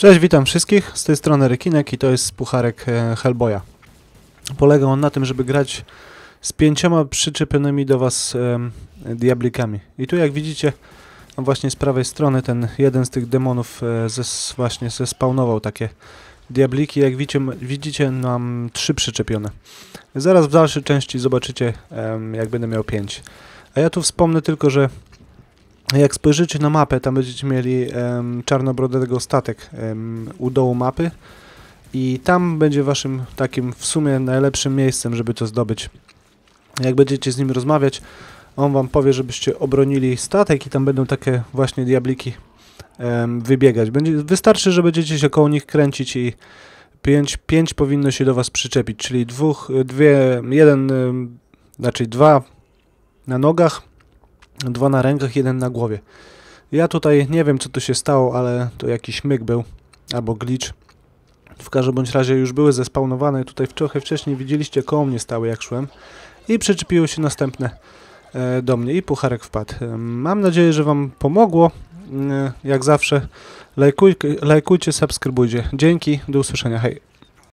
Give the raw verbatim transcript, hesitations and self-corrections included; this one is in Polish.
Cześć, witam wszystkich, z tej strony Rekinek i to jest pucharek Hellboya. Polega on na tym, żeby grać z pięcioma przyczepionymi do was e, diablikami. I tu jak widzicie, no właśnie z prawej strony ten jeden z tych demonów e, zes, właśnie zespawnował takie diabliki. Jak widzicie, widzicie mam trzy przyczepione. Zaraz w dalszej części zobaczycie, e, jak będę miał pięć. A ja tu wspomnę tylko, że jak spojrzycie na mapę, tam będziecie mieli um, czarnobrodego statek um, u dołu mapy i tam będzie waszym takim w sumie najlepszym miejscem, żeby to zdobyć. Jak będziecie z nim rozmawiać, on wam powie, żebyście obronili statek i tam będą takie właśnie diabliki um, wybiegać. Będzie, wystarczy, że będziecie się koło nich kręcić i pięć, pięć powinno się do was przyczepić, czyli dwóch, dwie, jeden, um, znaczy dwa na nogach, dwa na rękach, jeden na głowie. Ja tutaj nie wiem, co tu się stało, ale to jakiś myk był, albo glitch. W każdym bądź razie już były zespawnowane. Tutaj trochę wcześniej widzieliście, koło mnie stały jak szłem. I przyczepiły się następne e, do mnie i pucharek wpadł. E, mam nadzieję, że wam pomogło. E, jak zawsze lajkuj, lajkujcie, subskrybujcie. Dzięki, do usłyszenia, hej.